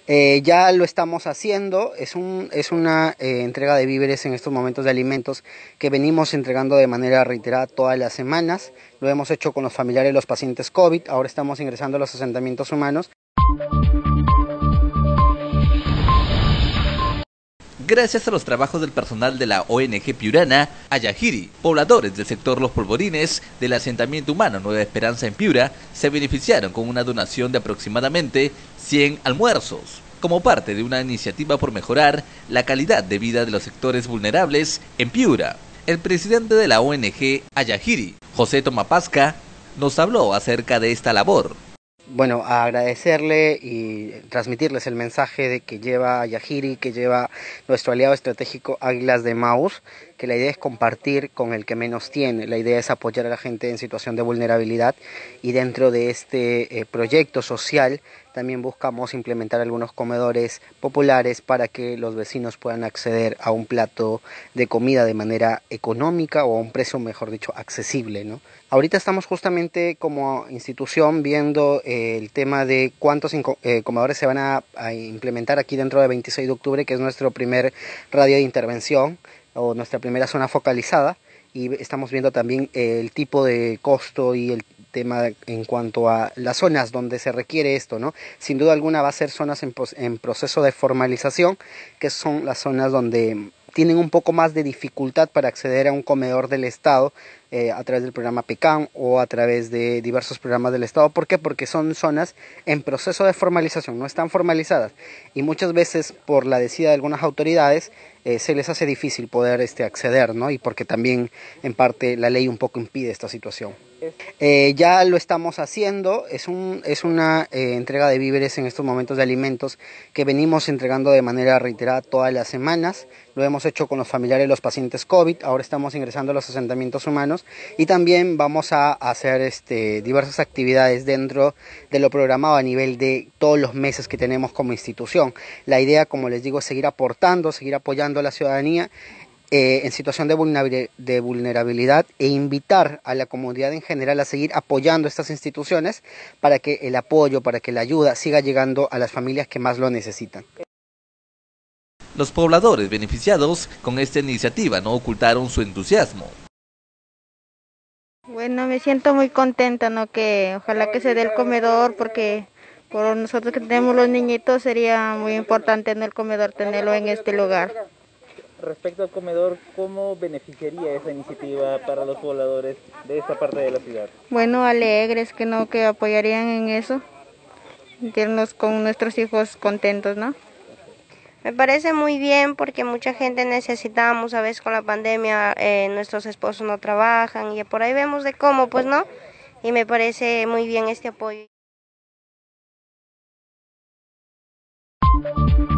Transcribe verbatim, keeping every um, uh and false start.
Eh, ya lo estamos haciendo, es, un, es una eh, entrega de víveres en estos momentos de alimentos que venimos entregando de manera reiterada todas las semanas. Lo hemos hecho con los familiares de los pacientes COVID, ahora estamos ingresando a los asentamientos humanos. Gracias a los trabajos del personal de la O N G piurana, Ayahiri, pobladores del sector Los Polvorines del asentamiento humano Nueva Esperanza en Piura, se beneficiaron con una donación de aproximadamente cien almuerzos, como parte de una iniciativa por mejorar la calidad de vida de los sectores vulnerables en Piura. El presidente de la O N G Ayahiri, José Tomapasca, nos habló acerca de esta labor. Bueno, a agradecerle y transmitirles el mensaje de que lleva Ayahiri, que lleva nuestro aliado estratégico Águilas de Maús, que la idea es compartir con el que menos tiene, la idea es apoyar a la gente en situación de vulnerabilidad y dentro de este eh, proyecto social también buscamos implementar algunos comedores populares para que los vecinos puedan acceder a un plato de comida de manera económica o a un precio, mejor dicho, accesible, ¿no? Ahorita estamos justamente como institución viendo eh, el tema de cuántos eh, comedores se van a, a implementar aquí dentro de veintiséis de octubre, que es nuestro primer radio de intervención o nuestra primera zona focalizada, y estamos viendo también eh, el tipo de costo y el tema en cuanto a las zonas donde se requiere esto, ¿no? Sin duda alguna va a ser zonas en, en proceso de formalización, que son las zonas donde tienen un poco más de dificultad para acceder a un comedor del Estado eh, a través del programa PECAM o a través de diversos programas del Estado. ¿Por qué? Porque son zonas en proceso de formalización, no están formalizadas y muchas veces por la decida de algunas autoridades eh, se les hace difícil poder este, acceder, ¿no? Y porque también en parte la ley un poco impide esta situación. Eh, ya lo estamos haciendo, es, un, es una eh, entrega de víveres en estos momentos de alimentos que venimos entregando de manera reiterada todas las semanas. Lo hemos hecho con los familiares de los pacientes COVID, ahora estamos ingresando a los asentamientos humanos y también vamos a hacer este, diversas actividades dentro de lo programado a nivel de todos los meses que tenemos como institución. La idea, como les digo, es seguir aportando, seguir apoyando a la ciudadanía Eh, en situación de vulnerabilidad e invitar a la comunidad en general a seguir apoyando estas instituciones para que el apoyo, para que la ayuda siga llegando a las familias que más lo necesitan. Los pobladores beneficiados con esta iniciativa no ocultaron su entusiasmo. Bueno, me siento muy contenta, ¿no? Que ojalá que se dé el comedor porque por nosotros que tenemos los niñitos sería muy importante en el comedor tenerlo en este lugar. Respecto al comedor, ¿cómo beneficiaría esa iniciativa para los pobladores de esta parte de la ciudad? Bueno, alegres, que no, que apoyarían en eso, sentirnos con nuestros hijos contentos, ¿no? Me parece muy bien porque mucha gente necesitamos, a veces con la pandemia eh, nuestros esposos no trabajan y por ahí vemos de cómo, pues no, y me parece muy bien este apoyo.